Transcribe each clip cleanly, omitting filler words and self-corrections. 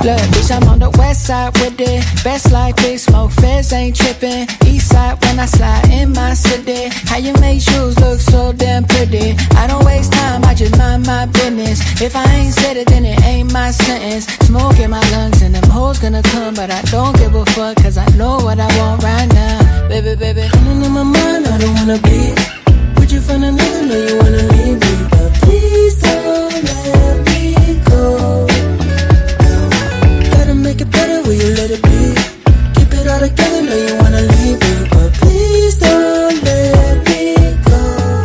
Look, bitch, I'm on the west side with it. Best life, big smoke, feds ain't tripping. East side when I slide in my city. How you make shoes look so damn pretty? I don't waste time, I just mind my business. If I ain't said it, then it ain't my sentence. Smoke in my lungs and them hoes gonna come, but I don't give a fuck, cause I know what I want right now. Baby, baby, running in my mind, I don't wanna be with you from another, know you wanna leave me, but please don't let me go. Gotta make it better, will you let it be? Keep it all together, know you wanna leave me, but please don't let me go.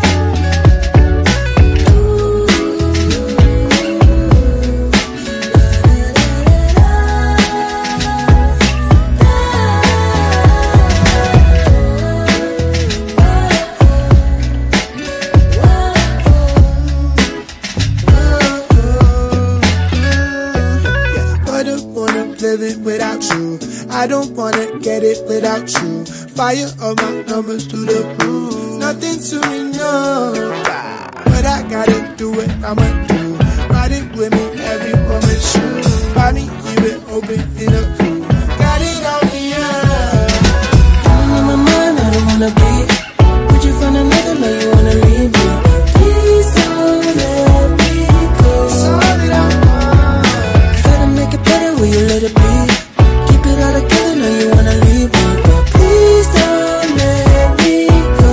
Live it without you. I don't wanna get it without you. Fire all my numbers through the roof. Nothing to me, no. But I gotta do what I'ma do. Ride it with me, every woman's shoe. Buy me, keep it open in a cool. Got it on me, yeah. Running in my mind, I don't wanna be with you from another, know you wanna leave me. Please don't let me go. It's all that I want. Gotta make it better, will you let it be? Keep it all together, know you wanna leave me, but please don't let me go.